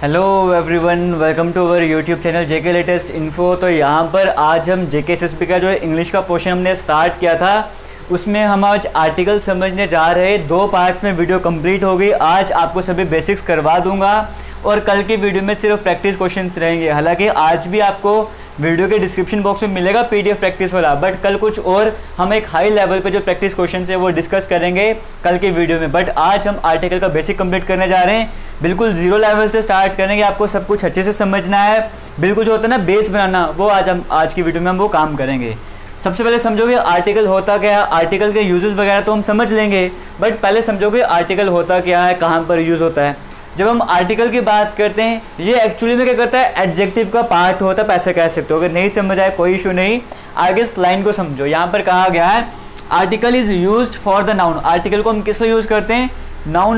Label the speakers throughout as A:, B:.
A: Hello everyone, welcome to our YouTube channel JK latest info. तो यहाँ पर आज हम जेके एसएसबी का जो इंग्लिश का पोर्शन हमने स्टार्ट किया था उसमें हम आज आर्टिकल समझने जा रहे हैं। 2 पार्ट्स में वीडियो कंप्लीट हो गई। आज आपको सभी बेसिक्स करवा दूंगा और कल की वीडियो में सिर्फ प्रैक्टिस क्वेश्चंस रहेंगे। हालांकि आज भी आपको वीडियो के डिस्क्रिप्शन बॉक्स में मिलेगा पीडीएफ प्रैक्टिस वाला, बट कल कुछ और हम एक हाई लेवल पे जो प्रैक्टिस क्वेश्चंस है वो डिस्कस करेंगे कल की वीडियो में। बट आज हम आर्टिकल का बेसिक कंप्लीट करने जा रहे हैं। बिल्कुल जीरो लेवल से स्टार्ट करेंगे। आपको सब कुछ अच्छे से समझना है। बिल्कुल जो होता है ना बेस बनाना, वो आज की वीडियो में हम वो काम करेंगे। सबसे पहले समझोगे आर्टिकल होता क्या है, आर्टिकल के यूजेस वगैरह तो हम समझ लेंगे, बट पहले समझोगे आर्टिकल होता क्या है, कहाँ पर यूज़ होता है। जब हम आर्टिकल की बात करते हैं, ये एक्चुअली में क्या करता है, एडजेक्टिव का पार्ट होता है, पैसे कह सकते हो। अगर नहीं समझ आए कोई इशू नहीं, आगे इस लाइन को समझो। यहाँ पर कहा गया है article is used for the noun. Article को हम किस लिए यूज़ करते हैं, नाउन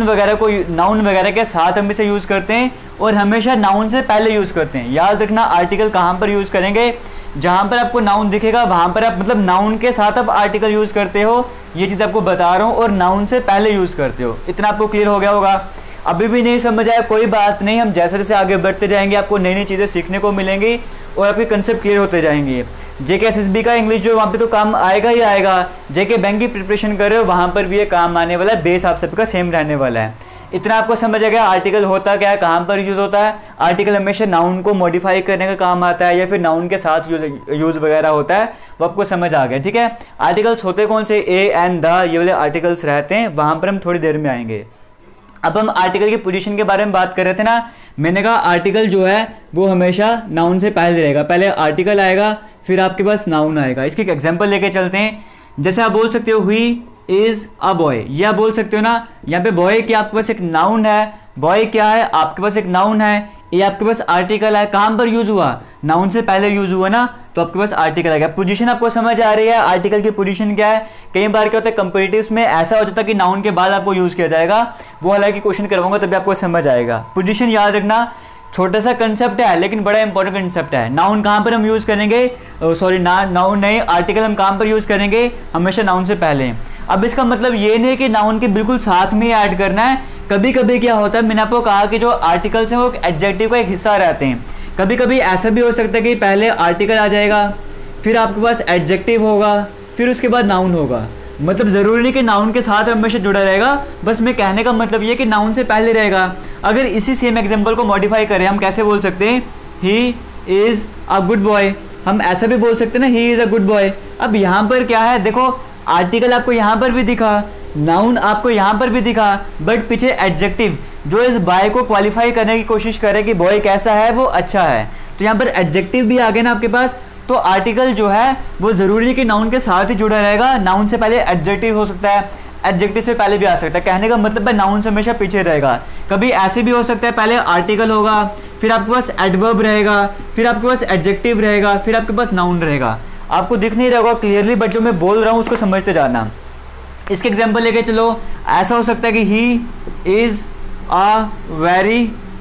A: वगैरह के साथ हम इसे यूज़ करते हैं और हमेशा नाउन से पहले यूज़ करते हैं। याद रखना आर्टिकल कहाँ पर यूज़ करेंगे, जहाँ पर आपको नाउन दिखेगा वहाँ पर आप मतलब नाउन के साथ आप आर्टिकल यूज़ करते हो, ये चीज़ आपको बता रहा हूँ, और नाउन से पहले यूज़ करते हो। इतना आपको क्लियर हो गया होगा। अभी भी नहीं समझ आया कोई बात नहीं, हम जैसे जैसे आगे बढ़ते जाएंगे आपको नई नई चीज़ें सीखने को मिलेंगी और आपके कंसेप्ट क्लियर होते जाएंगे। जेके एसएसबी का इंग्लिश जो वहाँ पे तो काम आएगा ही आएगा। जेके बैंक की प्रिपरेशन कर रहे हो वहाँ पर भी ये काम आने वाला है। बेस आप सबका सेम रहने वाला है। इतना आपको समझ आ गया आर्टिकल होता क्या है, कहाँ पर यूज़ होता है। आर्टिकल हमेशा नाउन को मॉडिफाई करने का काम आता है या फिर नाउन के साथ यूज़ वगैरह होता है, वो आपको समझ आ गया। ठीक है, आर्टिकल्स होते कौन से, ए एंड द, ये वाले आर्टिकल्स रहते हैं। वहाँ पर हम थोड़ी देर में आएंगे। अब हम आर्टिकल की पोजीशन के बारे में बात कर रहे थे ना। मैंने कहा आर्टिकल जो है वो हमेशा नाउन से पहले रहेगा। पहले आर्टिकल आएगा फिर आपके पास नाउन आएगा। इसकी एक एग्जांपल लेके चलते हैं। जैसे आप बोल सकते हो ही इज़ अ बॉय, यह बोल सकते हो ना। यहाँ पे बॉय क्या आपके पास एक नाउन है, बॉय क्या है आपके पास एक नाउन है, ये आपके पास आर्टिकल है। कहाँ पर यूज़ हुआ, नाउन से पहले यूज़ हुआ ना, तो आपके पास आर्टिकल आ गया। पोजीशन आपको समझ आ रही है, आर्टिकल की पोजीशन क्या है। कई बार क्या होता है कंपेरेटिव्स में ऐसा हो जाता है कि नाउन के बाद आपको यूज़ किया जाएगा, वो हालांकि क्वेश्चन करवाऊंगा तभी आपको समझ आएगा। पोजीशन याद रखना, छोटा सा कंसेप्ट है लेकिन बड़ा इंपॉर्टेंट कंसेप्ट है। नाउन कहाँ पर हम यूज़ करेंगे, सॉरी नाउन नहीं, आर्टिकल हम कहाँ पर यूज़ करेंगे, हमेशा नाउन से पहले। अब इसका मतलब ये नहीं कि नाउन के बिल्कुल साथ में ही ऐड करना है। कभी कभी क्या होता है, मैंने आपको कहा कि जो आर्टिकल्स हैं वो एडजेक्टिव का एक हिस्सा रहते हैं। कभी कभी ऐसा भी हो सकता है कि पहले आर्टिकल आ जाएगा, फिर आपके पास एडजेक्टिव होगा, फिर उसके बाद नाउन होगा। मतलब ज़रूरी नहीं कि नाउन के साथ हमेशा जुड़ा रहेगा, बस मैं कहने का मतलब ये कि नाउन से पहले रहेगा। अगर इसी सेम एग्जांपल को मॉडिफाई करें, हम कैसे बोल सकते हैं, he is a good boy. हम ऐसा भी बोल सकते हैं ना, he is a good boy. अब यहाँ पर क्या है, देखो आर्टिकल आपको यहाँ पर भी दिखा, नाउन आपको यहाँ पर भी दिखा, बट पीछे एडजेक्टिव जो इस बॉय को क्वालिफाई करने की कोशिश करे कि बॉय कैसा है, वो अच्छा है। तो यहाँ पर एडजेक्टिव भी आ गया ना आपके पास। तो आर्टिकल जो है वो ज़रूरी है कि नाउन के साथ ही जुड़ा रहेगा। नाउन से पहले एडजेक्टिव हो सकता है, एडजेक्टिव से पहले भी आ सकता है। कहने का मतलब है नाउन से हमेशा पीछे रहेगा। कभी ऐसे भी हो सकता है पहले आर्टिकल होगा, फिर आपके पास एडवर्ब रहेगा, फिर आपके पास एडजेक्टिव रहेगा, फिर आपके पास नाउन रहेगा। आपको दिख नहीं रहेगा क्लियरली, बट जो मैं बोल रहा हूँ उसको समझते जाना। इसके एग्जाम्पल लेके चलो। ऐसा हो सकता है कि he is a very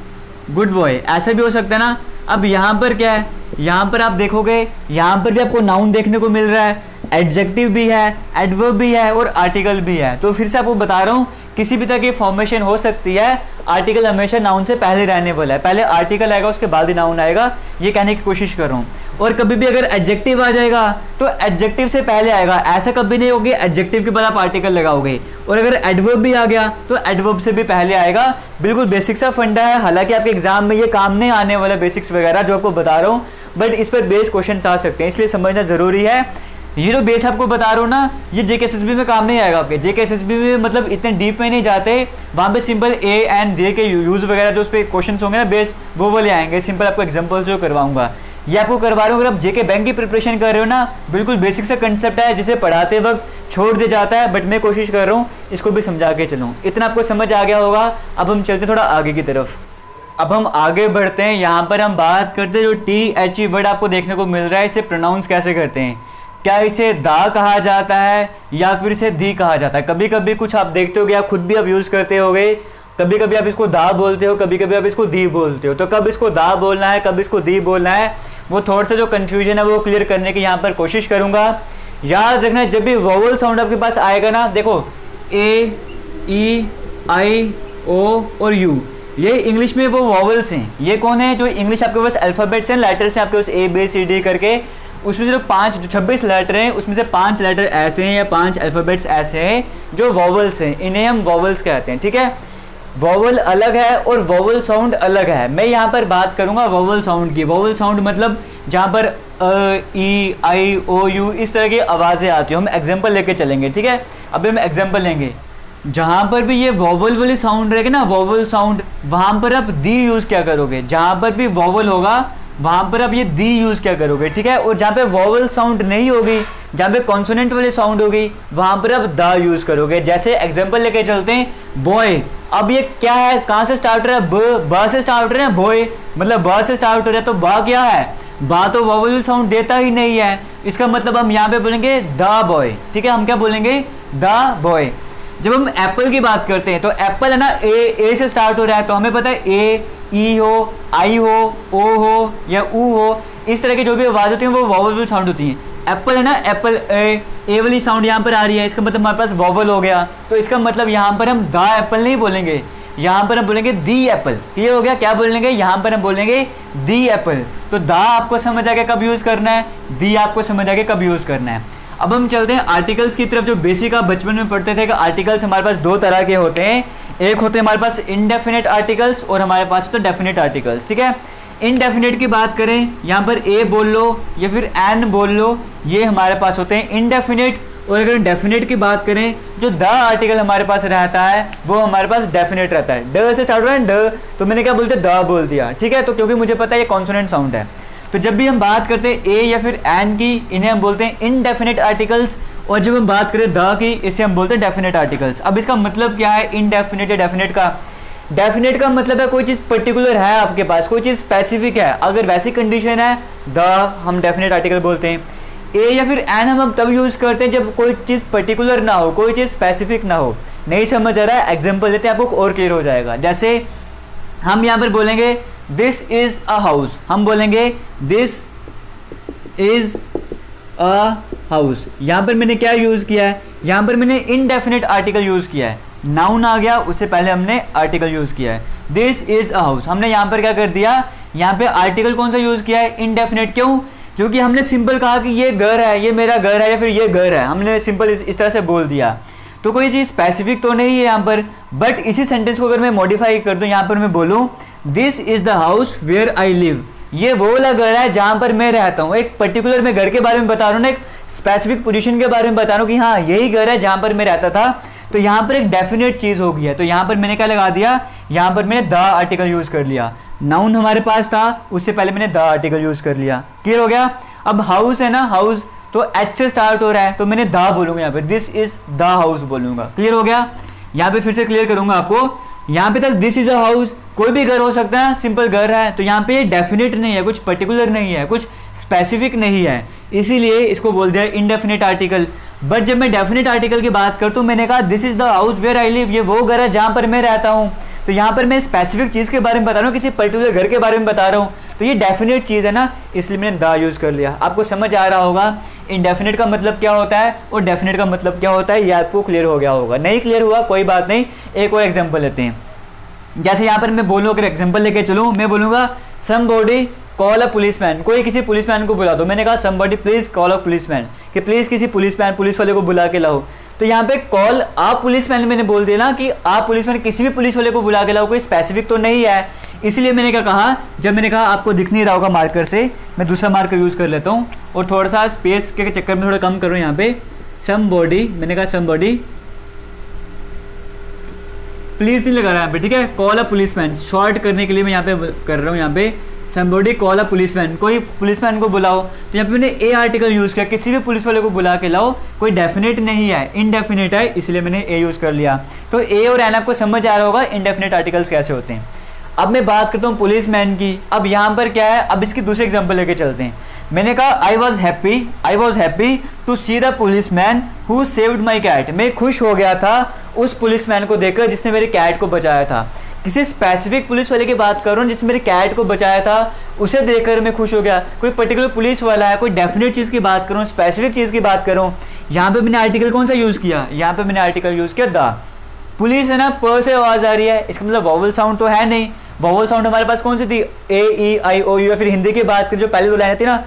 A: good boy, ऐसा भी हो सकता है ना। अब यहाँ पर क्या है, यहाँ पर आप देखोगे यहाँ पर भी आपको नाउन देखने को मिल रहा है, एडजेक्टिव भी है, एडवर्ब भी है और आर्टिकल भी है। तो फिर से आपको बता रहा हूँ किसी भी तरह की फॉर्मेशन हो सकती है, आर्टिकल हमेशा नाउन से पहले रहने वाला है। पहले आर्टिकल आएगा उसके बाद ही नाउन आएगा, ये कहने की कोशिश कर रहा हूँ। और कभी भी अगर एडजेक्टिव आ जाएगा तो एडजेक्टिव से पहले आएगा। ऐसा कभी नहीं होगी एडजेक्टिव के बाद आप आर्टिकल लगाओगे। और अगर एडवर्ब भी आ गया तो एडवर्ब से भी पहले आएगा। बिल्कुल बेसिक सा फंडा है। हालांकि आपके एग्जाम में ये काम नहीं आने वाला बेसिक्स वगैरह जो आपको बता रहा हूँ, बट इस पर बेस क्वेश्चन आ सकते हैं, इसलिए समझना जरूरी है। ये जो बेस आपको बता रहा हूँ ना, ये जेके एसएसबी में काम नहीं आएगा आपके। जेके एसएसबी में मतलब इतने डीप में नहीं जाते, वहाँ पे सिंपल ए एंड दे के यूज़ वगैरह जो उस पर क्वेश्चन होंगे ना बेस, वो वाले आएंगे। सिंपल आपको एग्जांपल जो करवाऊंगा ये आपको करवा रहा हूँ। अगर आप जेके बैंक की प्रिपरेशन कर रहे हो ना, बिल्कुल बेसिक सा कंसेप्ट है जिसे पढ़ाते वक्त छोड़ दिया जाता है, बट मैं कोशिश कर रहा हूँ इसको भी समझा के चलूँ। इतना आपको समझ आ गया होगा। अब हम चलते थोड़ा आगे की तरफ। अब हम आगे बढ़ते हैं। यहाँ पर हम बात करते हैं जो THE वर्ड आपको देखने को मिल रहा है, इसे प्रोनाउंस कैसे करते हैं। क्या इसे दा कहा जाता है या फिर इसे दी कहा जाता है। कभी कभी कुछ आप देखते हो, आप खुद भी आप यूज़ करते होगे। कभी कभी आप इसको दा बोलते हो, कभी कभी आप इसको दी बोलते हो। तो कब इसको दा बोलना है, कब इसको दी बोलना है, वो थोड़ा सा जो कन्फ्यूजन है वो क्लियर करने की यहाँ पर कोशिश करूँगा। याद रखना जब भी वोवल साउंड आपके पास आएगा ना, देखो ए, ई, आई, ओ और यू, ये इंग्लिश में वो वॉवल्स हैं। ये कौन है? जो इंग्लिश आपके पास अल्फ़ाबेट्स हैं, लेटर्स हैं आपके पास ABCD करके, उसमें जो 26 लेटर हैं उसमें से 5 लेटर ऐसे हैं या 5 अल्फ़ाबेट्स ऐसे हैं जो वॉवल्स हैं, इन्हें हम वॉवल्स कहते हैं। ठीक है, वॉवल अलग है और वॉवल साउंड अलग है। मैं यहाँ पर बात करूँगा वॉवल साउंड की। वॉवल साउंड मतलब जहाँ पर ई, आई, ओ, यू इस तरह की आवाज़ें आती हो। हम एग्जांपल लेके चलेंगे। ठीक है, अभी हम एग्जांपल लेंगे। जहाँ पर भी ये वॉवल वाली साउंड रहेगी ना, वॉवल साउंड, वहाँ पर आप दी यूज़ क्या करोगे? जहाँ पर भी वॉवल होगा वहाँ पर आप ये दी यूज़ क्या करोगे? ठीक है, और जहाँ पे वॉवल साउंड नहीं होगी, जहाँ पे कॉन्सोनेंट वाली साउंड होगी, वहाँ पर आप द यूज़ करोगे। जैसे एग्जांपल लेके चलते हैं, बॉय। अब ये क्या है? कहाँ से स्टार्ट हो रहा है? ब से स्टार्ट हो रहा है। बॉय मतलब ब से स्टार्ट हो रहा है, तो बा क्या है? बा तो वॉवल साउंड देता ही नहीं है। इसका मतलब हम यहाँ पे बोलेंगे द बॉय। ठीक है, हम क्या बोलेंगे? The boy. जब हम एप्पल की बात करते हैं तो एप्पल है ना, ए से स्टार्ट हो रहा है, तो हमें पता है ए, ई हो, आई हो, ओ हो या ऊ हो, इस तरह की जो भी आवाज़ होती है वो वॉवल साउंड होती हैं। एप्पल है ना, एप्पल, ए वाली साउंड यहाँ पर आ रही है, इसका मतलब हमारे पास वॉवल हो गया। तो इसका मतलब यहाँ पर हम द एप्पल नहीं बोलेंगे, यहाँ पर हम बोलेंगे दी एप्पल। क्लियर हो गया? क्या बोलेंगे? यहाँ पर हम बोलेंगे दी एप्पल। तो द आपको समझ आ गया कब यूज़ करना है, दी आपको समझ आ गया कब यूज़ करना है। अब हम चलते हैं आर्टिकल्स की तरफ। जो बेसिक आप बचपन में पढ़ते थे कि आर्टिकल्स हमारे पास 2 तरह के होते हैं। एक होते हैं हमारे पास इनडेफिनेट आर्टिकल्स और हमारे पास तो डेफिनेट आर्टिकल्स। ठीक है, इनडेफिनेट की बात करें, यहाँ पर ए बोल लो या फिर एन बोल लो, ये हमारे पास होते हैं इनडेफिनेट। और अगर डेफिनेट की बात करें, जो द आर्टिकल हमारे पास रहता है वो हमारे पास डेफिनेट रहता है। ड से स्टार्ट हो रहा है ड, तो मैंने क्या बोलते द बोल दिया। ठीक है, तो क्योंकि मुझे पता है ये कॉन्सोनेंट साउंड है। तो जब भी हम बात करते हैं ए या फिर एन की, इन्हें हम बोलते हैं इनडेफिनेट आर्टिकल्स। और जब हम बात करें द की, इसे हम बोलते हैं डेफिनेट आर्टिकल्स। अब इसका मतलब क्या है इनडेफिनेट या डेफिनेट का? डेफिनेट का मतलब है कोई चीज़ पर्टिकुलर है आपके पास, कोई चीज़ स्पेसिफिक है। अगर वैसी कंडीशन है द हम डेफिनेट आर्टिकल बोलते हैं। ए या फिर एन हम तब यूज़ करते हैं जब कोई चीज़ पर्टिकुलर ना हो, कोई चीज़ स्पेसिफिक ना हो। नहीं समझ आ रहा है? एग्जाम्पल लेते हैं, आपको और क्लियर हो जाएगा। जैसे हम यहाँ पर बोलेंगे दिस इज़ अ हाउस, हम बोलेंगे दिस इज़ अ हाउस। यहाँ पर मैंने क्या यूज़ किया है? यहाँ पर मैंने इनडेफिनेट आर्टिकल यूज़ किया है। नाउन आ गया, उससे पहले हमने आर्टिकल यूज़ किया है। दिस इज़ अ हाउस, हमने यहाँ पर क्या कर दिया? यहाँ पे आर्टिकल कौन सा यूज़ किया है? इनडेफिनेट। क्यों? क्योंकि हमने सिंपल कहा कि ये घर है, ये मेरा घर है या फिर ये घर है, हमने सिंपल इस तरह से बोल दिया। तो कोई चीज़ स्पेसिफिक तो नहीं है यहाँ पर। बट इसी सेंटेंस को अगर मैं मॉडिफाई कर दूँ, यहाँ पर मैं बोलूँ this is the house where I live, ये वो वाला घर है जहाँ पर मैं रहता हूँ। एक पर्टिकुलर मैं घर के बारे में बता रहा हूँ ना, एक स्पेसिफिक पोजीशन के बारे में बता रहा हूँ कि हाँ यही घर है जहाँ पर मैं रहता था। तो यहाँ पर एक डेफिनेट चीज़ हो गई है। तो यहाँ पर मैंने क्या लगा दिया? यहाँ पर मैंने द आर्टिकल यूज़ कर लिया। नाउन हमारे पास था, उससे पहले मैंने द आर्टिकल यूज़ कर लिया। क्लियर हो गया? अब हाउस है ना, हाउस तो एच से स्टार्ट हो रहा है, तो मैंने द बोलूँगा यहाँ पे, दिस इज़ द हाउस बोलूँगा। क्लियर हो गया? यहाँ पे फिर से क्लियर करूँगा आपको। यहाँ पे तक दिस इज़ अ हाउस, कोई भी घर हो सकता है, सिंपल घर है। तो यहाँ पे डेफिनेट नहीं है, कुछ पर्टिकुलर नहीं है, कुछ स्पेसिफिक नहीं है, इसीलिए इसको बोल दिया इनडेफिनेट आर्टिकल। बट जब मैं डेफिनेट आर्टिकल की बात करता हूँ, मैंने कहा this is the house where I live, ये वो घर है जहाँ पर मैं रहता हूँ। तो यहाँ पर मैं स्पेसिफिक चीज़ के बारे में बता रहा हूँ, किसी पर्टिकुलर घर के बारे में बता रहा हूँ, तो ये डेफिनेट चीज़ है ना, इसलिए मैंने द यूज़ कर लिया। आपको समझ आ रहा होगा इनडेफिनेट का मतलब क्या होता है और डेफिनेट का मतलब क्या होता है, ये आपको क्लियर हो गया होगा। नहीं क्लियर हुआ कोई बात नहीं, एक और एग्जाम्पल लेते हैं। जैसे यहाँ पर मैं बोलूँ, अगर एग्जाम्पल लेके चलूँ, मैं बोलूँगा समबॉडी कॉल अ पुलिसमैन, कोई किसी पुलिसमैन को बुला दो। मैंने कहा somebody please call a policeman, कि प्लीज़ किसी पुलिस वाले को बुला के लाओ। तो यहाँ पे कॉल आप पुलिसमैन मैंने बोल दिया ना कि आप पुलिसमैन किसी भी पुलिस वाले को बुला के लाओ, कोई स्पेसिफिक तो नहीं है। इसलिए मैंने क्या कहा, जब मैंने कहा आपको दिख नहीं रहा होगा मार्कर से, मैं दूसरा मार्कर यूज़ कर लेता हूँ और थोड़ा सा स्पेस के चक्कर में थोड़ा कम करूँ। यहाँ पे समबॉडी, मैंने कहा समबॉडी प्लीज़ नहीं लगा रहा है यहाँ पे, ठीक है। कॉल अ पुलिसमैन शॉर्ट करने के लिए मैं यहाँ पे कर रहा हूँ, यहाँ पे समबॉडी कॉल अ पुलिसमैन, कोई पुलिसमैन को बुलाओ। तो यहाँ पे मैंने ए आर्टिकल यूज़ किया, किसी भी पुलिस वाले को बुला के लाओ, कोई डेफिनेट नहीं है, इनडेफिनेट है, इसलिए मैंने ए यूज़ कर लिया। तो ए और एन आपको समझ आ रहा होगा इनडेफिनेट आर्टिकल्स कैसे होते हैं। अब मैं बात करता हूँ पुलिसमैन की। अब यहाँ पर क्या है, अब इसकी दूसरी एग्जाम्पल लेके चलते हैं। मैंने कहा I was happy to see the policeman who saved my cat, मैं खुश हो गया था उस पुलिसमैन को देखकर जिसने मेरे कैट को बचाया था। किसी स्पेसिफिक पुलिस वाले की बात कर रहा हूँ जिसने मेरे कैट को बचाया था, उसे देखकर मैं खुश हो गया। कोई पर्टिकुलर पुलिस वाला है, कोई डेफिनेट चीज़ की बात करूँ, स्पेसिफिक चीज़ की बात करूँ। यहाँ पे मैंने आर्टिकल कौन सा यूज़ किया, यहाँ पे मैंने आर्टिकल यूज़ किया द। पुलिस है ना, प से आवाज़ आ रही है, इसका मतलब वॉवल साउंड तो है नहीं। वॉवल साउंड हमारे पास कौन सी थी, ए ई आई ओ यू, या फिर हिंदी की बात करें जो पहले दो लाइन थी ना,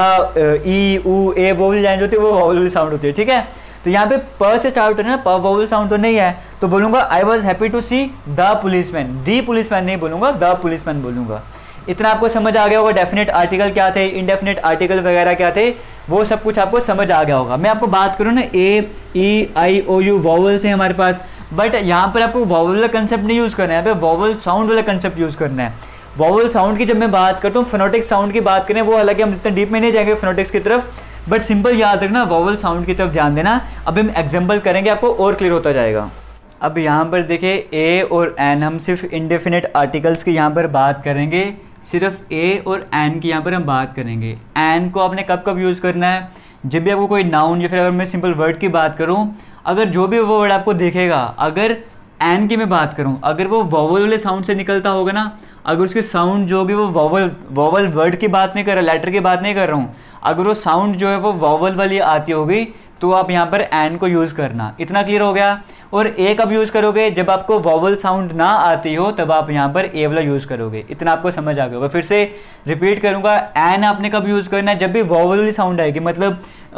A: ई ऊ ए, वो वाली लाइन जो होती है वो वॉवल वाली साउंड होती है, ठीक है। तो यहाँ पे प से स्टार्ट हो रहा है ना, प वॉवल साउंड तो नहीं है, तो बोलूँगा I was happy to see the policeman, the policeman नहीं बोलूँगा, द पुलिसमैन बोलूँगा। इतना आपको समझ आ गया होगा, डेफिनेट आर्टिकल क्या थे, इनडेफिनेट आर्टिकल वगैरह क्या थे, वो सब कुछ आपको समझ आ गया होगा। मैं आपको बात करूँ ना, ए ई आई ओ यू वॉवल्स हैं हमारे पास, बट यहाँ पर आपको वॉवल वाला कंसेप्ट नहीं यूज़ करना है, यहाँ पे वॉवल साउंड वाला कंसेप्ट यूज़ करना है। वॉवल साउंड की जब मैं बात करता हूँ, फोनेटिक साउंड की बात करें, वो हालांकि हम इतना डीप में नहीं जाएंगे फोनेटिक्स की तरफ, बट सिंपल याद रखना, वॉवल साउंड की तरफ ध्यान देना। अब हम एग्जाम्पल करेंगे, आपको और क्लियर होता जाएगा। अब यहाँ पर देखिए ए और एन, हम सिर्फ इंडेफिनेट आर्टिकल्स की यहाँ पर बात करेंगे, सिर्फ ए और एन की यहाँ पर हम बात करेंगे। एन को आपने कब कब यूज़ करना है, जब भी आपको कोई नाउन या फिर अगर मैं सिंपल वर्ड की बात करूँ, अगर जो भी वो वर्ड आपको दिखेगा, अगर एन की मैं बात करूँ, अगर वो वॉवल वाले साउंड से निकलता होगा ना, अगर उसके साउंड जो भी वो वॉवल वर्ड की बात नहीं कर रहा, लेटर की बात नहीं कर रहा हूँ, अगर वो साउंड जो है वो वॉवल वाली आती होगी, तो आप यहाँ पर एन को यूज़ करना। इतना क्लियर हो गया। और ए कब यूज़ करोगे, जब आपको वॉवल साउंड ना आती हो, तब आप यहाँ पर ए वाला यूज़ करोगे। इतना आपको समझ आ गया होगा। फिर से रिपीट करूँगा, एन आपने कब यूज़ करना है, जब भी वॉवल वाली साउंड आएगी, मतलब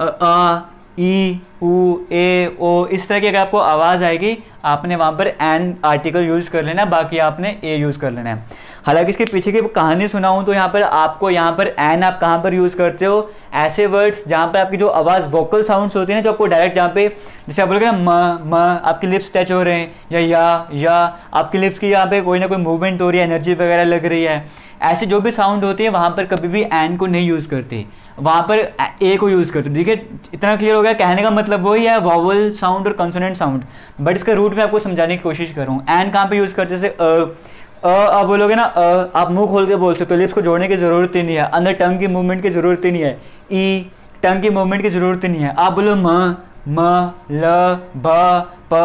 A: आ ई ऊ ए ओ, इस तरह की अगर आपको आवाज़ आएगी, आपने वहाँ पर एन आर्टिकल यूज़ कर लेना, बाकी आपने ए यूज़ कर लेना है। हालांकि इसके पीछे की कहानी सुनाऊँ तो यहाँ पर आपको, यहाँ पर एन आप कहाँ पर यूज़ करते हो, ऐसे वर्ड्स जहाँ पर आपकी जो आवाज़ वोकल साउंड्स होती है ना, जो आपको डायरेक्ट जहाँ पे, जैसे आप बोलोगे ना म आपके लिप्स टच हो रहे हैं, या आपकी लिप्स की यहाँ पे कोई ना कोई मूवमेंट हो रही है, एनर्जी वगैरह लग रही है, ऐसी जो भी साउंड होती है, वहाँ पर कभी भी एन को नहीं यूज़ करते, वहाँ पर ए को यूज़ करते। ठीक है, इतना क्लियर हो गया। कहने का मतलब वही है, वॉवल साउंड और कॉन्सोनेंट साउंड, बट इसका रूट में आपको समझाने की कोशिश कर रहा हूँ। एन कहाँ पे यूज़ करते, जैसे आप बोलोगे ना, आप मुंह खोल के बोल सकते हो, लिप्स को जोड़ने की ज़रूरत ही नहीं है, अंदर टंग की मूवमेंट की ज़रूरत ही नहीं है, ई टंग की मूवमेंट की ज़रूरत ही नहीं है। आप बोलो म ल ब प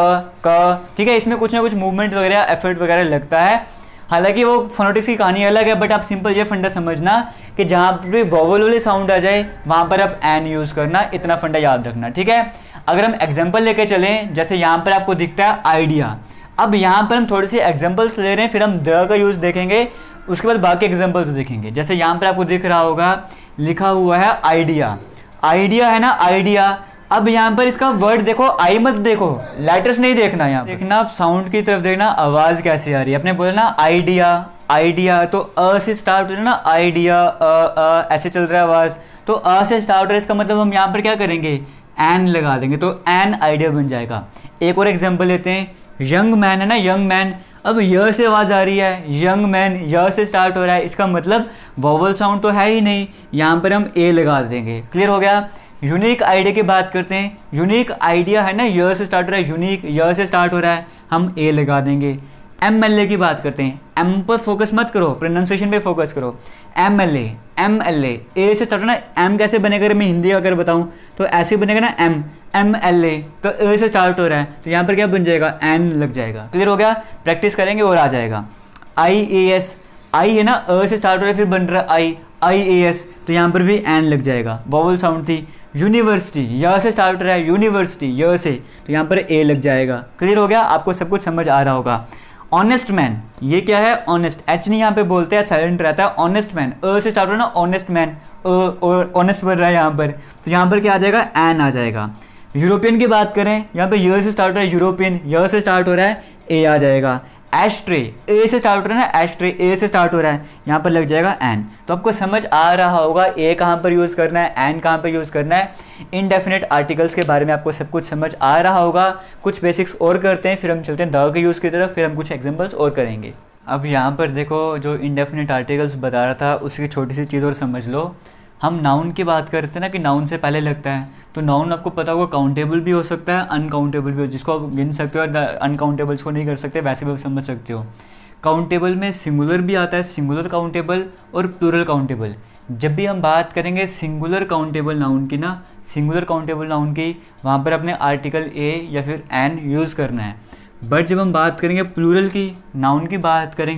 A: क, ठीक है, इसमें कुछ ना कुछ मूवमेंट वगैरह, एफर्ट वगैरह लगता है। हालांकि वो फोनेटिक्स की कहानी अलग है, बट आप सिंपल ये फंडा समझना कि जहाँ पर वॉवल वाली साउंड आ जाए, वहाँ पर आप एन यूज़ करना, इतना फंडा याद रखना। ठीक है, अगर हम एग्जाम्पल लेके चलें, जैसे यहाँ पर आपको दिखता है आइडिया, अब यहाँ पर हम थोड़ी सी एग्जाम्पल्स ले रहे हैं, फिर हम द का यूज़ देखेंगे, उसके बाद बाकी एग्जाम्पल्स देखेंगे। जैसे यहाँ पर आपको दिख रहा होगा, लिखा हुआ है आइडिया, आइडिया है ना, आइडिया। अब यहाँ पर इसका वर्ड देखो, आई मत देखो, लेटर्स नहीं देखना, यहाँ देखना आप साउंड की तरफ देखना, आवाज़ कैसे आ रही है। आपने बोला ना आइडिया, आइडिया तो अ से स्टार्ट हो रहा है ना, आइडिया ऐसे चल रहा है आवाज़, तो अ से स्टार्ट हो रहा है, इसका मतलब हम यहाँ पर क्या करेंगे, एन लगा देंगे, तो एन आइडिया बन जाएगा। एक और एग्जाम्पल लेते हैं, यंग मैन है ना, यंग मैन, अब य से आवाज़ आ रही है, यंग मैन य से स्टार्ट हो रहा है, इसका मतलब वॉवल साउंड तो है ही नहीं, यहाँ पर हम ए लगा देंगे। क्लियर हो गया। यूनिक आइडिया की बात करते हैं, यूनिक आइडिया है ना, य से स्टार्ट हो रहा है, यूनिक य से स्टार्ट हो रहा है, हम ए लगा देंगे। MLA की बात करते हैं, एम पर फोकस मत करो, प्रोनाउंसिएशन पे फोकस करो। MLA, MLA, ए से स्टार्ट हो ना, एम कैसे बनेगा, अगर मैं हिंदी अगर बताऊँ तो ऐसे बनेगा ना, एम MLA, तो ए से स्टार्ट हो रहा है, तो यहाँ पर क्या बन जाएगा, एन लग जाएगा। क्लियर हो गया, प्रैक्टिस करेंगे और आ जाएगा। IAS, आई है ना, अ से स्टार्ट हो रहा है, फिर बन रहा है IAS, तो यहाँ पर भी एन लग जाएगा, वॉवल साउंड थी। यूनिवर्सिटी, य से स्टार्ट हो रहा है, यूनिवर्सिटी य से, तो यहाँ पर ए लग जाएगा। क्लियर हो गया, आपको सब कुछ समझ आ रहा होगा। ऑनेस्ट मैन, ये क्या है, ऑनेस्ट, एच नहीं यहाँ पे बोलते हैं, साइलेंट रहता है। ऑनेस्ट मैन, अ से स्टार्ट हो रहा है ना, ऑनेस्ट मैन, ऑनेस्ट बन रहा है यहाँ पर, तो यहाँ पर क्या आ जाएगा, एन आ जाएगा। यूरोपियन की बात करें, यहाँ पे य से स्टार्ट हो रहा है, यूरोपियन, य से स्टार्ट हो रहा है, ए आ जाएगा। एस्ट्रे, ए से स्टार्ट हो रहा है ना, एस्ट्रे, ए से स्टार्ट हो रहा है, यहाँ पर लग जाएगा एन। तो आपको समझ आ रहा होगा ए कहाँ पर यूज़ करना है, एन कहाँ पर यूज़ करना है। इनडेफिनेट आर्टिकल्स के बारे में आपको सब कुछ समझ आ रहा होगा। कुछ बेसिक्स और करते हैं, फिर हम चलते हैं द के यूज़ की तरफ, फिर हम कुछ एग्जाम्पल्स और करेंगे। अब यहाँ पर देखो, जो इनडेफिनेट आर्टिकल्स बता रहा था, उसकी छोटी सी चीज़ और समझ लो। हम नाउन की बात करते हैं ना, कि नाउन से पहले लगता है, तो नाउन आपको पता होगा काउंटेबल भी हो सकता है, अनकाउंटेबल भी हो, जिसको आप गिन सकते हो, अनकाउंटेबल्स को नहीं कर सकते, वैसे भी आप समझ सकते हो। काउंटेबल में सिंगुलर भी आता है, सिंगुलर काउंटेबल और प्लूरल काउंटेबल। जब भी हम बात करेंगे सिंगुलर काउंटेबल नाउन की ना, सिंगुलर काउंटेबल नाउन की, वहाँ पर अपने आर्टिकल ए या फिर एन यूज़ करना है। बट जब हम बात करेंगे प्लूरल की, नाउन की बात करेंगे,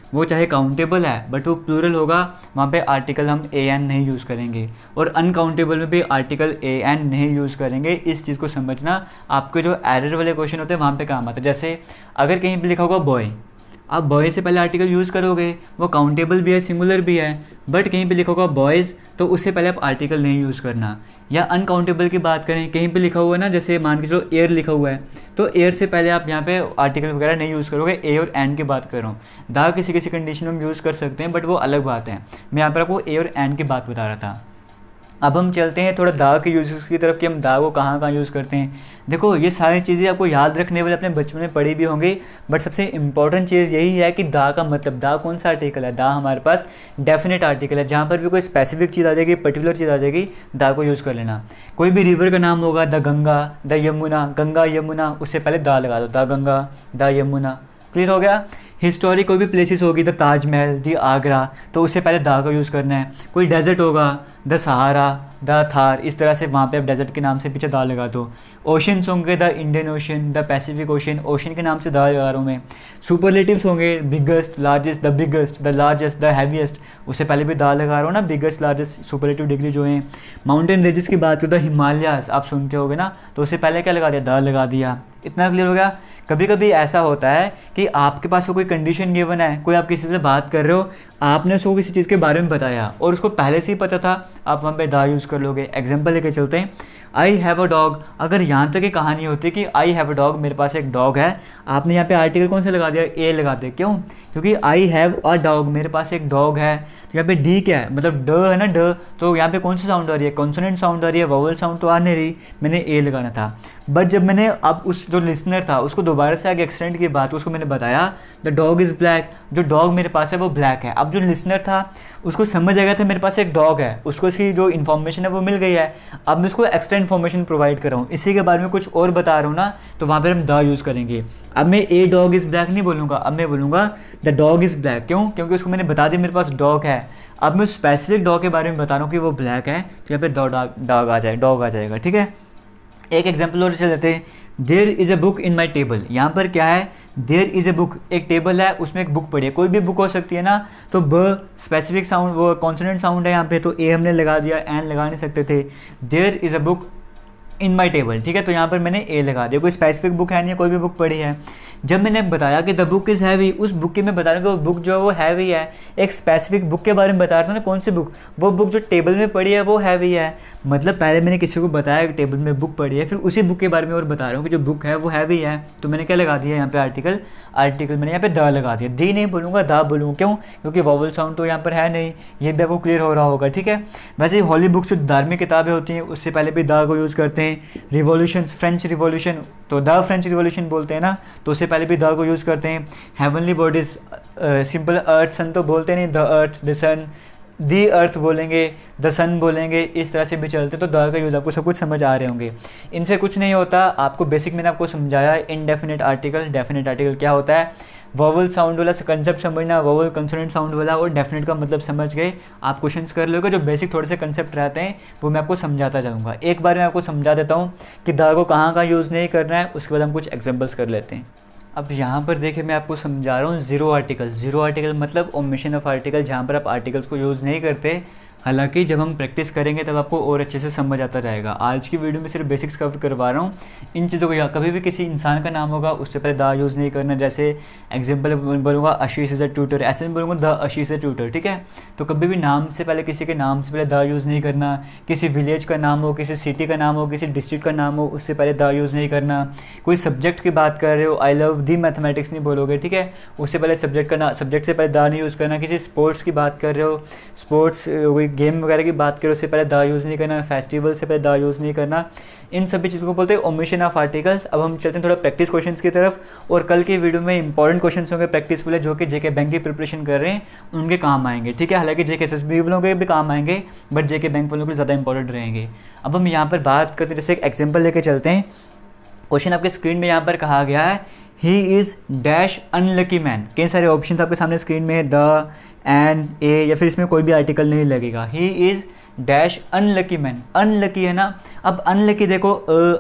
A: वो चाहे काउंटेबल है बट वो प्लूरल होगा, वहाँ पे आर्टिकल हम ए एन नहीं यूज़ करेंगे, और अनकाउंटेबल में भी आर्टिकल ए एन नहीं यूज़ करेंगे। इस चीज़ को समझना, आपके जो एरर वाले क्वेश्चन होते हैं वहाँ पे काम आता है। जैसे अगर कहीं पे लिखा होगा बॉय, आप बॉय से पहले आर्टिकल यूज़ करोगे, वो काउंटेबल भी है सिंगुलर भी है, बट कहीं पे लिखा होगा बॉयज़ तो उससे पहले आप आर्टिकल नहीं यूज़ करना। या अनकाउंटेबल की बात करें, कहीं पे लिखा हुआ है ना, जैसे मान के चलो एयर लिखा हुआ है, तो एयर से पहले आप यहाँ पे आर्टिकल वगैरह नहीं यूज़ करोगे। ए और एन की बात कर रहा हूँ, दा किसी किसी कंडीशन में हम यूज़ कर सकते हैं, बट वो अलग बात है। मैं यहाँ पर आपको ए और एन की बात बता रहा था। अब हम चलते हैं थोड़ा दा के यूज़ की तरफ कि हम दा को कहाँ कहाँ यूज़ करते हैं। देखो ये सारी चीज़ें आपको याद रखने वाले अपने बचपन में पढ़ी भी होंगी, बट सबसे इंपॉर्टेंट चीज़ यही है कि दा का मतलब, दा कौन सा आर्टिकल है, दा हमारे पास डेफिनेट आर्टिकल है। जहाँ पर भी कोई स्पेसिफिक चीज़ आ जाएगी, पर्टिकुलर चीज़ आ जाएगी, दा को यूज़ कर लेना। कोई भी रिवर का नाम होगा, द गंगा, द यमुना, गंगा यमुना, उससे पहले दा लगा दो, the Ganga, the Yamuna. Clear हो गया। हिस्टोरिक कोई भी प्लेसेस होगी, द ताजमहल, द आगरा, तो उससे पहले दा का यूज़ करना है। कोई डेजर्ट होगा, द सहारा, द थार, इस तरह से वहाँ पे आप डेजर्ट के नाम से पीछे दा लगा दो। ओशंस होंगे, the Indian ocean, the Pacific ocean, ocean के नाम से दा लगा रहा हूँ मैं। सुपरलेटिव्स होंगे, biggest, largest, the biggest, the largest, the heaviest, उससे पहले भी दा लगा रहा हूँ ना, बिगेस्ट, लार्जेस्ट, सुपरलेटिव डिग्री जो है। माउंटेन रेंजेस की बात करो, द हिमालयास आप सुनते होगे ना, तो उससे पहले क्या लगा दिया, दा लगा दिया। इतना क्लियर हो गया। कभी कभी ऐसा होता है कि आपके पास कोई कंडीशन गिवन है, कोई आप किसी से बात कर रहे हो, आपने उसको किसी चीज़ के बारे में बताया और उसको पहले से ही पता था, आप वहाँ पे दा यूज़ कर लोगे। एग्जांपल लेके चलते हैं, आई हैव अ डॉग। अगर यहाँ तक की कहानी होती कि आई हैव अ डॉग, मेरे पास एक डॉग है, आपने यहाँ पे आर्टिकल कौन सा लगा दिया, ए लगा दे। क्यों? क्योंकि आई हैव अ डॉग, मेरे पास एक डॉग है। तो यहाँ पे डी क्या है, मतलब ड है ना, ड, तो यहाँ पे कौन सी साउंड आ रही है, कॉन्सोनेंट साउंड आ रही है, वोवल साउंड तो आ नहीं रही, मैंने ए लगाना था। बट जब मैंने अब उस जो लिसनर था उसको दोबारा से आगे एक्सटेंड की बात, उसको मैंने बताया द डॉग इज़ ब्लैक, जो डॉग मेरे पास है वो ब्लैक है। अब जो लिसनर था उसको समझ आ गया था मेरे पास एक डॉग है, उसको इसकी जो इन्फॉर्मेशन है वो मिल गई है। अब मैं उसको एक्स्ट्रा इन्फॉर्मेशन प्रोवाइड कर रहा हूँ, इसी के बारे में कुछ और बता रहा हूँ ना, तो वहाँ पर हम द यूज़ करेंगे। अब मैं ए डॉग इज़ ब्लैक नहीं बोलूँगा, अब मैं बोलूँगा द डॉग इज़ ब्लैक। क्यों? क्योंकि उसको मैंने बता दिया मेरे पास डॉग है। अब मैं स्पेसिफिक डॉग के बारे में बता रहा हूँ कि वो ब्लैक है, तो यहाँ पे डॉग आ जाएगा, डॉग आ जाएगा। ठीक है, एक एग्जाम्पल और चल लेते हैं। There is a book in my table. यहाँ पर क्या है, देयर इज़ अ बुक, एक टेबल है उसमें एक बुक पड़ी है, कोई भी बुक हो सकती है ना, तो ब स्पेसिफिक साउंड, वो कॉन्सोनेंट साउंड है यहाँ पे, तो ए हमने लगा दिया, एन लगा नहीं सकते थे। There is a book in my table, ठीक है, तो यहाँ पर मैंने ए लगा दिया, कोई स्पेसिफिक बुक है नहीं, कोई भी बुक पढ़ी है। जब मैंने बताया कि द बुक इज़ हैवी, उस बुक की मैं बता रहा हूँ कि वो बुक जो है वो हैवी है, एक स्पेसिफिक बुक के बारे में बता रहा था ना, कौन सी बुक, वो बुक जो टेबल में पड़ी है वो हैवी है। मतलब पहले मैंने किसी को बताया कि टेबल में बुक पड़ी है, फिर उसी बुक के बारे में और बता रहा हूँ कि जो बुक है वो हैवी है, तो मैंने क्या लगा दिया यहाँ पे आर्टिकल, मैंने यहाँ पे द लगा दिया। दी नहीं बोलूँगा, दा बोलूँगा। क्यों? क्योंकि वोवल साउंड तो यहाँ पर है नहीं, ये भी आपको क्लियर हो रहा होगा। ठीक है, वैसे ही हॉली बुक्स जो धार्मिक किताबें होती हैं उससे पहले भी दा को यूज़ करते हैं। रिवॉल्यूशन, फ्रेंच रिवॉल्यूशन, तो द फ्रेंच रिवॉल्यूशन बोलते हैं ना, तो उससे पहले भी द को यूज़ करते हैं। Heavenly bodies, simple earth, sun तो बोलते नहीं, द अर्थ, द सन, दी अर्थ बोलेंगे, द सन बोलेंगे, इस तरह से भी चलते, तो द का यूज़ आपको सब कुछ समझ आ रहे होंगे। इनसे कुछ नहीं होता, आपको बेसिक मैंने आपको समझाया। इनडेफिनेट आर्टिकल, डेफिनेट आर्टिकल क्या होता है, वोवल साउंड वाला कंसेप्ट समझना, वोवल कंसोनेंट साउंड वाला, और डेफिनेट का मतलब समझ गए, आप क्वेश्चंस कर लोगे। जो बेसिक थोड़े से कंसेप्ट रहते हैं वो मैं आपको समझाता जाऊँगा। एक बार मैं आपको समझा देता हूँ कि द को कहाँ का यूज़ नहीं करना है, उसके बाद हम कुछ एग्जाम्पल्स कर लेते हैं। अब यहाँ पर देखिए मैं आपको समझा रहा हूँ ज़ीरो आर्टिकल। ज़ीरो आर्टिकल मतलब ओमिशन ऑफ आर्टिकल, जहाँ पर आप आर्टिकल्स को यूज़ नहीं करते। हालांकि जब हम प्रैक्टिस करेंगे तब आपको और अच्छे से समझ आता जाएगा। आज की वीडियो में सिर्फ बेसिक्स कवर करवा रहा हूँ इन चीज़ों को। या कभी भी किसी इंसान का नाम होगा उससे पहले द यूज़ नहीं करना। जैसे एग्जांपल बोलूँगा आशीष इज़ अ ट्यूटर, ऐसे में बोलूँगा the Ashish is a tutor. ठीक है, तो कभी भी नाम से पहले, किसी के नाम से पहले द यूज़ नहीं करना। किसी विलेज का नाम हो, किसी सिटी का नाम हो, किसी डिस्ट्रिक्ट का नाम हो, उससे पहले द यूज़ नहीं करना। कोई सब्जेक्ट की बात कर रहे हो, आई लव दी मैथमेटिक्स नहीं बोलोगे। ठीक है, उससे पहले सब्जेक्ट से पहले द नहीं यूज़ करना। किसी स्पोर्ट्स की बात कर रहे हो, स्पोर्ट्स कोई गेम वगैरह की बात करो, उससे पहले द यूज़ नहीं करना। फेस्टिवल से पहले द यूज़ नहीं करना। इन सभी चीज़ों को बोलते हैं ओमिशन ऑफ आर्टिकल्स। अब हम चलते हैं थोड़ा प्रैक्टिस क्वेश्चंस की तरफ, और कल के वीडियो में इंपॉर्टेंट क्वेश्चंस होंगे प्रैक्टिस वाले, जो कि जेके बैंक की प्रिपरेशन कर रहे हैं उनके काम आएंगे। ठीक है, हालांकि जेके एसएसबी वालों के भी काम आएंगे, बट जेके बैंक वालों के लिए ज़्यादा इंपॉर्टेंट रहेंगे। अब हम यहाँ पर बात करते हैं, जैसे एक एग्जाम्पल लेके चलते हैं। क्वेश्चन आपके स्क्रीन में यहाँ पर कहा गया है, he is dash unlucky man. कई सारे ऑप्शन आपके सामने स्क्रीन में है, द, एन, ए, या फिर इसमें कोई भी आर्टिकल नहीं लगेगा। He is dash unlucky man, unlucky है ना। अब अनलकी देखो,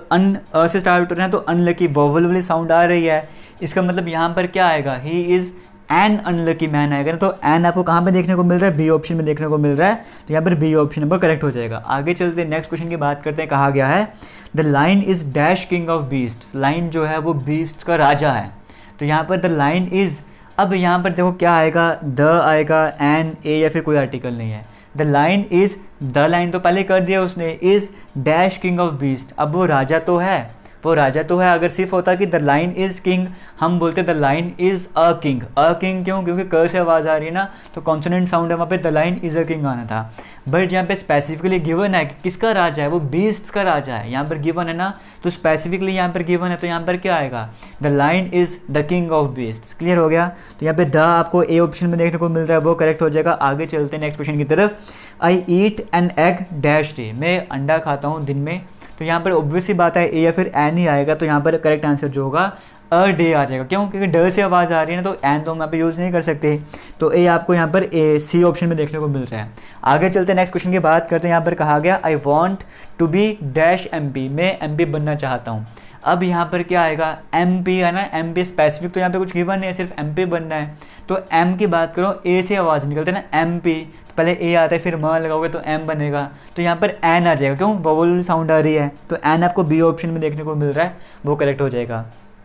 A: अ से स्टार्ट हो रहे हैं, तो अनलकी वोवल वाली साउंड आ रही है, इसका मतलब यहाँ पर क्या आएगा, he is an unlucky man आएगा ना, तो एन आपको कहाँ पे देखने को मिल रहा है, बी ऑप्शन में देखने को मिल रहा है, तो यहाँ पर बी ऑप्शन नंबर करेक्ट हो जाएगा। आगे चलते हैं नेक्स्ट क्वेश्चन की बात करते हैं। कहा गया है the lion is dash king of beast, lion जो है वो बीस्ट का राजा है। तो यहाँ पर द लाइन इज, अब यहाँ पर देखो क्या आएगा, द आएगा, एन, ए या फिर कोई आर्टिकल नहीं है। The lion is, the lion तो पहले कर दिया उसने, is dash king of beast, अब वो राजा तो है, वो राजा तो है। अगर सिर्फ होता कि द लाइन इज किंग, हम बोलते the lion is a king. A king क्यों, क्योंकि क से आवाज़ आ रही है ना, तो कॉन्सोनेंट साउंड है वहाँ पे, the lion is a king आना था। बट यहाँ पे स्पेसिफिकली गिवन है कि किसका राजा है, वो बीस्ट का राजा है। यहाँ पर गिवन है ना, तो स्पेसिफिकली यहाँ पर गिवन है, तो यहाँ पर क्या आएगा, the lion is the king of beast. Clear हो गया। तो यहाँ पे द आपको ए ऑप्शन में देखने को मिल रहा है, वो करेक्ट हो जाएगा। आगे चलते हैं नेक्स्ट क्वेश्चन की तरफ। I eat an egg dash day, मैं अंडा खाता हूँ दिन में। तो यहाँ पर ऑब्वियस सी बात है ए या फिर एन ही आएगा, तो यहाँ पर करेक्ट आंसर जो होगा अ डे आ जाएगा। क्यों, क्योंकि ड से आवाज़ आ रही है ना, तो एन तो हम यहाँ पे यूज़ नहीं कर सकते, तो ए आपको यहाँ पर ए सी ऑप्शन में देखने को मिल रहा है। आगे चलते हैं नेक्स्ट क्वेश्चन की बात करते हैं। यहाँ पर कहा गया I want to be dash M P, मैं एम पी बनना चाहता हूँ। अब यहाँ पर क्या आएगा, एम पी है ना, एम पी स्पेसिफिक तो यहाँ पे कुछ गिवन नहीं है, सिर्फ एम पी बनना है। तो एम की बात करो, ए से आवाज़ निकलते हैं ना, एम पी, पहले ए आता है फिर म लगाओगे तो एम बनेगा, तो यहाँ पर एन आ जाएगा। क्यों, वोवल साउंड आ रही है, तो एन आपको बी ऑप्शन में देखने को मिल रहा है, वो करेक्ट हो जाएगा।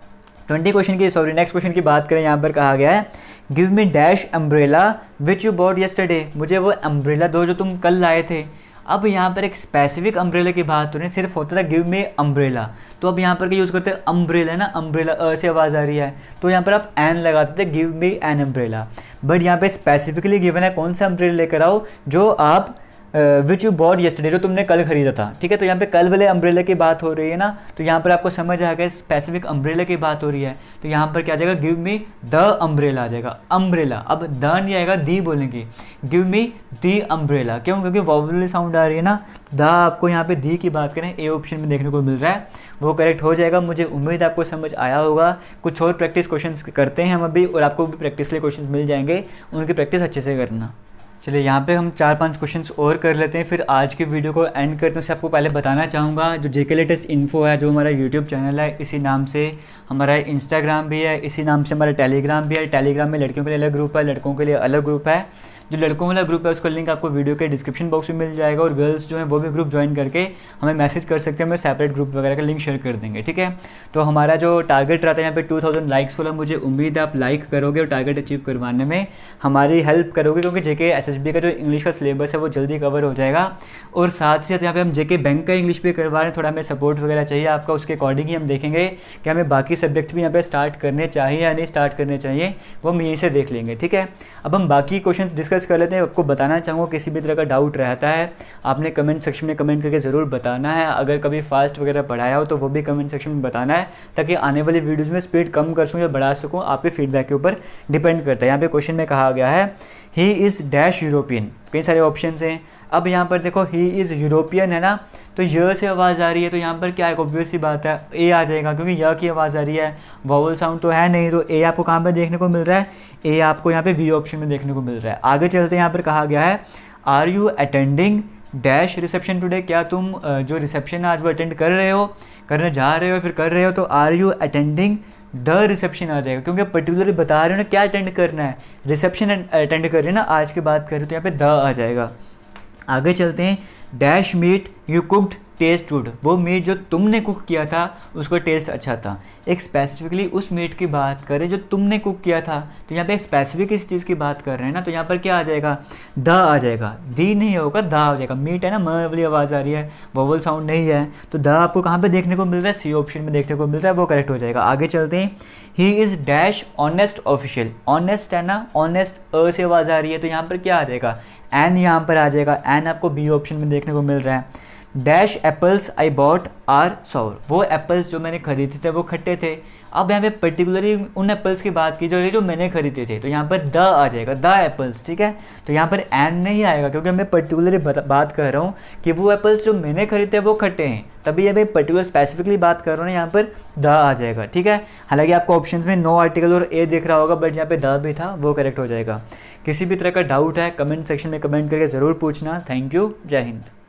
A: नेक्स्ट क्वेश्चन की बात करें। यहाँ पर कहा गया है give me dash umbrella which you bought yesterday, मुझे वो अम्ब्रेला दो जो तुम कल लाए थे। अब यहाँ पर एक स्पेसिफिक अम्ब्रेला की बात हो रही है, सिर्फ होता था गिव मी अम्ब्रेला, तो अब यहाँ पर क्या यूज़ करते हैं, अम्ब्रेला ना, अम्ब्रेला अ से आवाज़ आ रही है, तो यहाँ पर आप एन लगाते थे, give me an umbrella. But यहाँ पे स्पेसिफिकली गिवन है कौन सा अम्ब्रेला लेकर आओ जो आप विच यू बॉट येस्टरडे, जो तुमने कल खरीदा था। ठीक है, तो यहाँ पे कल वाले अम्ब्रेला की बात हो रही है ना, तो यहाँ पर आपको समझ आ गया स्पेसिफिक अम्ब्रेला की बात हो रही है, तो यहाँ पर क्या आ जाएगा, गिव मी द अम्ब्रेला आ जाएगा, अम्ब्रेला। अब द नहीं आएगा, दी बोलेंगे, गिव मी दी अम्ब्रेला। क्यों, क्योंकि वॉवल साउंड आ रही है ना, द आपको यहाँ पे दी की बात करें ए ऑप्शन में देखने को मिल रहा है, वो करेक्ट हो जाएगा। मुझे उम्मीद आपको समझ आया होगा। कुछ और प्रैक्टिस क्वेश्चंस करते हैं हम अभी, और आपको भी प्रैक्टिस लिए क्वेश्चन मिल जाएंगे, उनकी प्रैक्टिस अच्छे से करना। चलिए यहाँ पे हम 4-5 क्वेश्चंस और कर लेते हैं, फिर आज की वीडियो को एंड करते हैं। उससे आपको पहले बताना चाहूँगा, जो जेके लेटेस्ट इन्फो है, जो हमारा यूट्यूब चैनल है, इसी नाम से हमारा इंस्टाग्राम भी है, इसी नाम से हमारा टेलीग्राम भी है। टेलीग्राम में लड़कियों के लिए अलग ग्रुप है, लड़कों के लिए अलग ग्रुप है। जो लड़कों वाला ग्रुप है उसका लिंक आपको वीडियो के डिस्क्रिप्शन बॉक्स में मिल जाएगा, और गर्ल्स जो है वो भी ग्रुप ज्वाइन करके हमें मैसेज कर सकते हैं, हमें सेपरेट ग्रुप वगैरह का लिंक शेयर कर देंगे। ठीक है, तो हमारा जो टारगेट रहता है यहाँ पे 2000 लाइक्स वाला, मुझे उम्मीद है आप लाइक करोगे और टारगेट अचीव करवाने में हमारी हेल्प करोगे, क्योंकि जेके एसएसबी का जो इंग्लिश का सिलेबस है वो जल्दी कवर हो जाएगा। और साथ ही साथ यहाँ पे हम जेके बैंक का इंग्लिश भी करवा रहे हैं, थोड़ा हमें सपोर्ट वगैरह चाहिए आपका, उसके अकॉर्डिंग ही हम देखेंगे कि हमें बाकी सब्जेक्ट भी यहाँ पे स्टार्ट करने चाहिए या नहीं स्टार्ट करने चाहिए, वो हम यहीं से देख लेंगे। ठीक है, अब हम बाकी क्वेश्चन डिस्कस कर लेते हैं। आपको बताना चाहूँगा किसी भी तरह का डाउट रहता है, आपने कमेंट सेक्शन में कमेंट करके ज़रूर बताना है। अगर कभी फास्ट वगैरह पढ़ाया हो तो वो भी कमेंट सेक्शन में बताना है, ताकि आने वाली वीडियोज़ में स्पीड कम कर सकूँ या बढ़ा सकूँ, आपके फीडबैक के ऊपर डिपेंड करता है। यहाँ पे क्वेश्चन में कहा गया है ही इज़ डैश यूरोपियन, कई सारे ऑप्शन हैं। अब यहाँ पर देखो ही इज़ यूरोपियन है ना, तो य से आवाज़ आ रही है, तो यहाँ पर क्या है, ऑब्वियस सी बात है ए आ जाएगा, क्योंकि य की आवाज़ आ रही है, वॉवल साउंड तो है नहीं, तो ए आपको कहाँ पर देखने को मिल रहा है, ए आपको यहाँ पे बी ऑप्शन में देखने को मिल रहा है। आगे चलते हैं, यहाँ पर कहा गया है are you attending dash reception today, क्या तुम जो रिसेप्शन आज वो अटेंड कर रहे हो, करने जा रहे हो, फिर कर रहे हो, तो are you attending the reception आ जाएगा, क्योंकि पर्टिकुलरली बता रहे हो ना क्या अटेंड करना है, रिसेप्शन अटेंड कर रहे हैं ना, आज की बात कर रहे हो, तो यहाँ पे द आ जाएगा। आगे चलते हैं, dash meat you cooked taste good, वो मीट जो तुमने कुक किया था उसका टेस्ट अच्छा था। एक स्पेसिफिकली उस मीट की बात करें जो तुमने कुक किया था, तो यहाँ पे एक स्पेसिफिक इस चीज़ की बात कर रहे हैं ना, तो यहाँ पर क्या आ जाएगा, द आ जाएगा, दी नहीं होगा, द आ जाएगा। मीट है ना, म वाली आवाज़ आ रही है, वोवल साउंड नहीं है, तो द आपको कहाँ पे देखने को मिल रहा है, सी ऑप्शन में देखने को मिल रहा है, वो करेक्ट हो जाएगा। आगे चलते हैं, he is dash honest official, honest है ना, ऑनेस्ट अ से आवाज़ आ रही है, तो यहाँ पर क्या आ जाएगा, एन यहाँ पर आ जाएगा, एन आपको बी ऑप्शन में देखने को मिल रहा है। Dash apples I bought are sour, वो एप्पल्स जो मैंने खरीदे थे वो खट्टे थे। अब यहाँ पे पर्टिकुलरली उन एप्पल्स की बात की जो मैंने खरीदे थे, तो यहाँ पर द आ जाएगा, द एप्पल्स। ठीक है, तो यहाँ पर एन नहीं आएगा, क्योंकि मैं पर्टिकुलरली बात कर रहा हूँ कि वो एप्पल्स जो मैंने खरीदे वो खट्टे हैं, तभी मैं पर्टिकुलर स्पेसिफिकली बात कर रहा हूँ, यहाँ पर द आ जाएगा। ठीक है, हालांकि आपको ऑप्शंस में नो आर्टिकल और ए दिख रहा होगा, बट यहाँ पे द भी था, वो करेक्ट हो जाएगा। किसी भी तरह का डाउट है कमेंट सेक्शन में कमेंट करके ज़रूर पूछना। थैंक यू, जय हिंद।